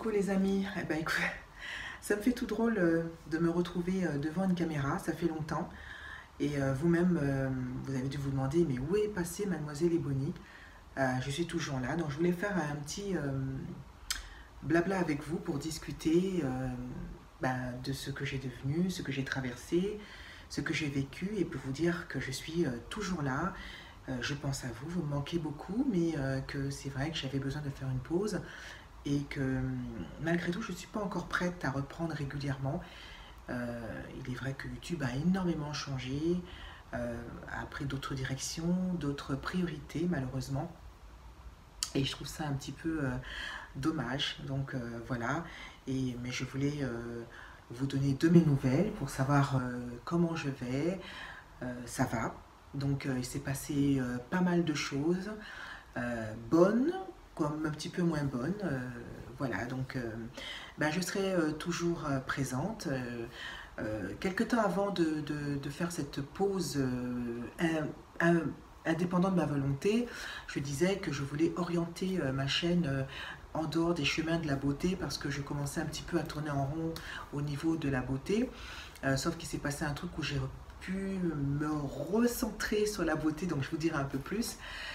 coucou les amis. Eh ben, écoute, ça me fait tout drôle de me retrouver devant une caméra, ça fait longtemps. Et vous-même, vous avez dû vous demander, mais où est passée Mademoiselle Ebony? Je suis toujours là, donc je voulais faire un petit blabla avec vous pour discuter de ce que j'ai devenu, ce que j'ai traversé, ce que j'ai vécu, et pour vous dire que je suis toujours là. Je pense à vous, vous me manquez beaucoup, mais que c'est vrai que j'avais besoin de faire une pause et que malgré tout, je ne suis pas encore prête à reprendre régulièrement. Il est vrai que YouTube a énormément changé, a pris d'autres directions, d'autres priorités malheureusement. Et je trouve ça un petit peu dommage. Donc voilà. Mais je voulais vous donner de mes nouvelles pour savoir comment je vais. Ça va. Donc il s'est passé pas mal de choses, bonnes comme un petit peu moins bonnes. Voilà, donc je serai toujours présente. Quelque temps avant de faire cette pause indépendante de ma volonté, je disais que je voulais orienter ma chaîne en dehors des chemins de la beauté parce que je commençais un petit peu à tourner en rond au niveau de la beauté. Sauf qu'il s'est passé un truc où j'ai pu me recentrer sur la beauté, donc je vous dirai un peu plus.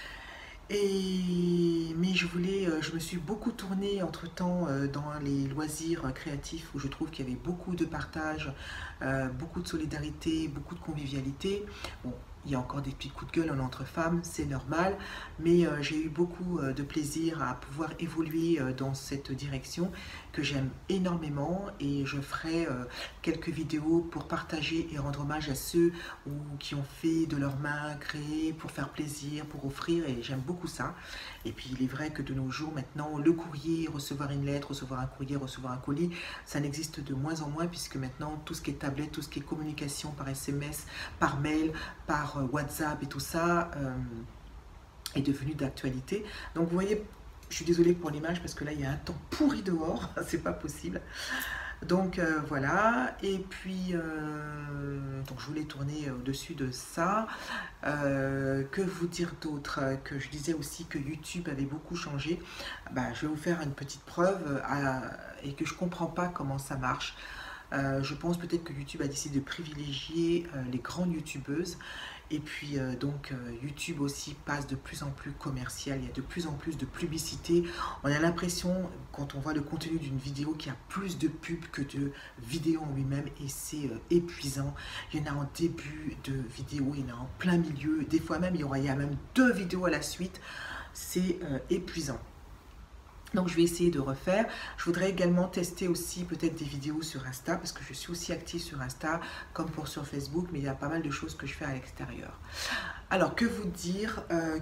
Mais je me suis beaucoup tournée entre-temps dans les loisirs créatifs où je trouve qu'il y avait beaucoup de partage, beaucoup de solidarité, beaucoup de convivialité. Bon, il y a encore des petits coups de gueule entre femmes, c'est normal, mais j'ai eu beaucoup de plaisir à pouvoir évoluer dans cette direction que j'aime énormément, et je ferai quelques vidéos pour partager et rendre hommage à ceux qui ont fait de leurs mains, créé pour faire plaisir, pour offrir, et j'aime beaucoup ça. Et puis il est vrai que de nos jours maintenant, le courrier, recevoir une lettre, recevoir un courrier, recevoir un colis, ça n'existe de moins en moins, puisque maintenant tout ce qui est tablette, tout ce qui est communication par SMS, par mail, par WhatsApp et tout ça est devenu d'actualité. Donc vous voyez, je suis désolée pour l'image parce que là il y a un temps pourri dehors, c'est pas possible. Donc voilà, et puis donc je voulais tourner au-dessus de ça. Que vous dire d'autre? Que je disais aussi que YouTube avait beaucoup changé. Je vais vous faire une petite preuve et que je comprends pas comment ça marche. Je pense peut-être que YouTube a décidé de privilégier les grandes youtubeuses. Et puis YouTube aussi passe de plus en plus commercial, il y a de plus en plus de publicité. On a l'impression, quand on voit le contenu d'une vidéo, qu'il y a plus de pubs que de vidéos en lui-même, et c'est épuisant. Il y en a en début de vidéo, il y en a en plein milieu, des fois même il y a même 2 vidéos à la suite. C'est épuisant. Donc je vais essayer de refaire. Je voudrais également tester aussi peut-être des vidéos sur Insta, parce que je suis aussi active sur Insta comme sur Facebook, mais il y a pas mal de choses que je fais à l'extérieur. Alors que vous dire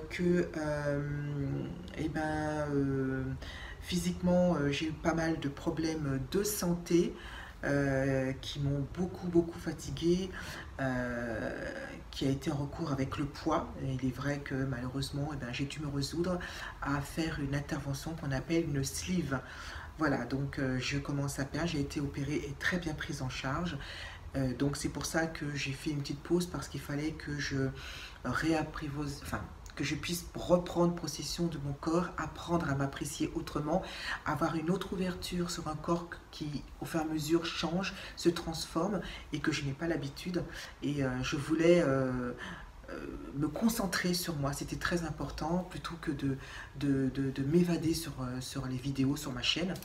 physiquement j'ai eu pas mal de problèmes de santé qui m'ont beaucoup fatiguée, qui a été en recours avec le poids. Et il est vrai que malheureusement j'ai dû me résoudre à faire une intervention qu'on appelle une sleeve. Voilà, donc je commence à perdre, j'ai été opérée et très bien prise en charge. Donc c'est pour ça que j'ai fait une petite pause, parce qu'il fallait que je réapprivoise, que je puisse reprendre possession de mon corps, apprendre à m'apprécier autrement, avoir une autre ouverture sur un corps qui, au fur et à mesure, change, se transforme, et que je n'ai pas l'habitude. Et je voulais me concentrer sur moi, c'était très important, plutôt que de m'évader sur les vidéos sur ma chaîne.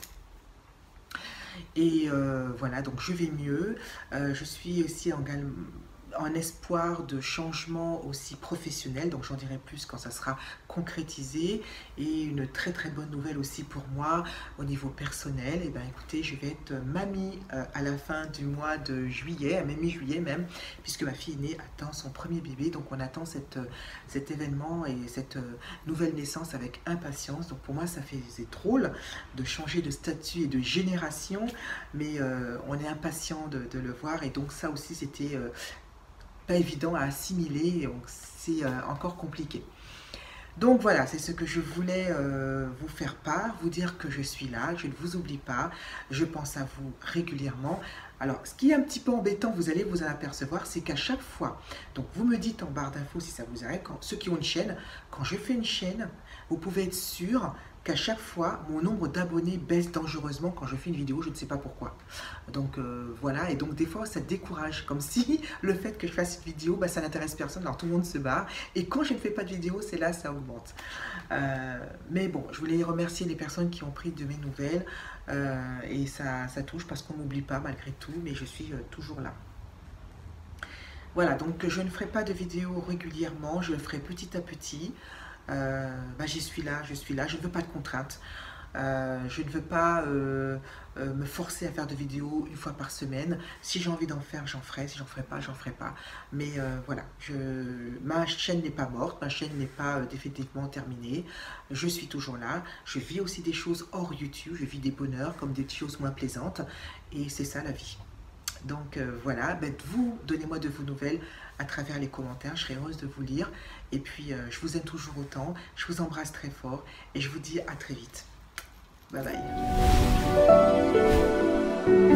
Et voilà, donc je vais mieux. Je suis aussi en espoir de changement aussi professionnel, donc j'en dirai plus quand ça sera concrétisé. Et une très bonne nouvelle aussi pour moi au niveau personnel, et écoutez, je vais être mamie à la fin du mois de juillet, à mi-juillet même, puisque ma fille aînée attend son premier bébé. Donc on attend cet événement et cette nouvelle naissance avec impatience. Donc pour moi c'est drôle de changer de statut et de génération, mais on est impatient de le voir. Et donc ça aussi c'était pas évident à assimiler, donc c'est encore compliqué. Donc voilà, c'est ce que je voulais vous faire part, vous dire que je suis là, je ne vous oublie pas, je pense à vous régulièrement. Alors, ce qui est un petit peu embêtant, vous allez vous en apercevoir, c'est qu'à chaque fois, donc vous me dites en barre d'infos si ça vous arrive, ceux qui ont une chaîne, quand je fais une chaîne, vous pouvez être sûr qu'à chaque fois, mon nombre d'abonnés baisse dangereusement quand je fais une vidéo, je ne sais pas pourquoi. Donc voilà, et donc des fois ça décourage, comme si le fait que je fasse une vidéo, bah, ça n'intéresse personne, alors tout le monde se barre. Et quand je ne fais pas de vidéo, c'est là ça augmente. Mais bon, je voulais remercier les personnes qui ont pris de mes nouvelles, et ça touche parce qu'on m'oublie pas malgré tout, mais je suis toujours là. Voilà, donc je ne ferai pas de vidéos régulièrement, je le ferai petit à petit. Bah, j'y suis là, je suis là, je ne veux pas de contraintes. Je ne veux pas me forcer à faire de vidéos une fois par semaine. Si j'ai envie d'en faire, j'en ferai. Si j'en ferai pas, j'en ferai pas. Mais voilà, ma chaîne n'est pas morte, ma chaîne n'est pas définitivement terminée. Je suis toujours là. Je vis aussi des choses hors YouTube. Je vis des bonheurs comme des choses moins plaisantes. Et c'est ça la vie. Donc voilà, ben, vous, donnez-moi de vos nouvelles à travers les commentaires, je serai heureuse de vous lire. Et puis, je vous aime toujours autant, je vous embrasse très fort et je vous dis à très vite. Bye bye.